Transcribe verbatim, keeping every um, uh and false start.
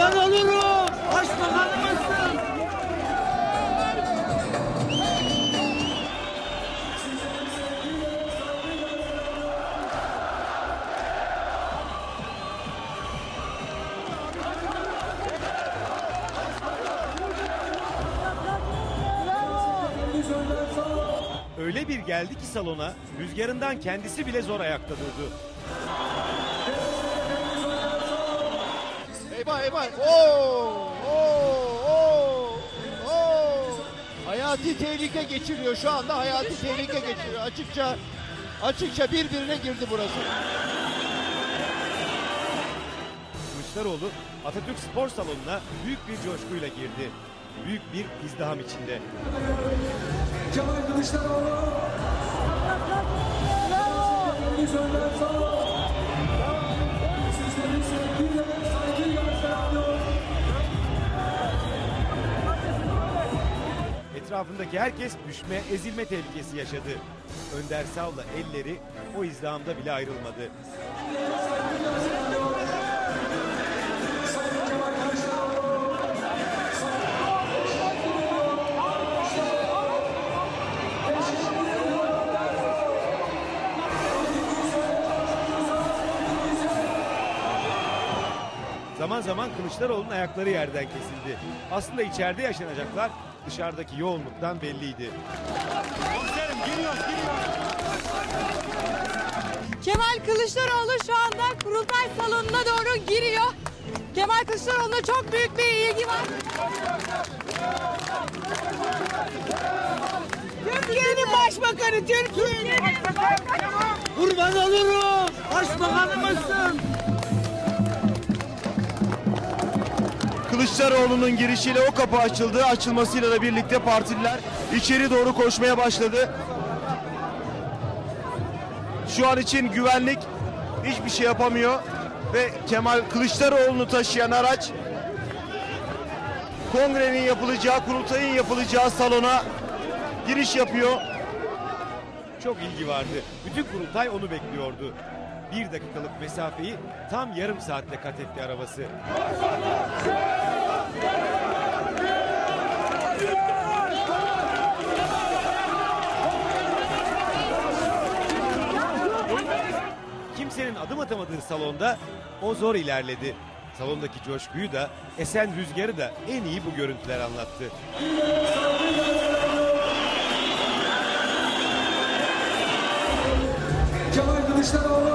Kurban olurum. Başbakanımızsın. Öyle bir geldi ki salona, rüzgarından kendisi bile zor ayakta durdu. Eyvah eyvah. Oo, oo, oo, oo. Hayati tehlike geçiriyor şu anda. Hayati tehlike geçiriyor. Açıkça açıkça birbirine girdi burası. Kılıçdaroğlu Atatürk Spor Salonu'na büyük bir coşkuyla girdi. Büyük bir izdiham içinde. Kemal Kılıçdaroğlu. Sizleri sevgiyle ve saygıyla selamlıyor. Etrafındaki herkes düşme, ezilme tehlikesi yaşadı. Önder Sav'la elleri o izdihamda bile ayrılmadı. Zaman zaman Kılıçdaroğlu'nun ayakları yerden kesildi. Aslında içeride yaşanacaklar dışarıdaki yoğunluktan belliydi. Komiserim giriyoruz giriyoruz. Kemal Kılıçdaroğlu şu anda kurultay salonuna doğru giriyor. Kemal Kılıçdaroğlu'na çok büyük bir ilgi var. Türkiye'nin başbakanı, Türkiye'nin. Kurban olurum. Başbakanımızsın. Kılıçdaroğlu'nun girişiyle o kapı açıldı. Açılmasıyla da birlikte partililer içeri doğru koşmaya başladı. Şu an için güvenlik hiçbir şey yapamıyor ve Kemal Kılıçdaroğlu'nu taşıyan araç kongrenin yapılacağı, kurultayın yapılacağı salona giriş yapıyor. Çok ilgi vardı. Bütün kurultay onu bekliyordu. Bir dakikalık mesafeyi tam yarım saatte kat etti arabası. Kimsenin adım atamadığı salonda o zor ilerledi. Salondaki coşkuyu da, esen rüzgarı da en iyi bu görüntüler anlattı. Kemal Kılıçdaroğlu.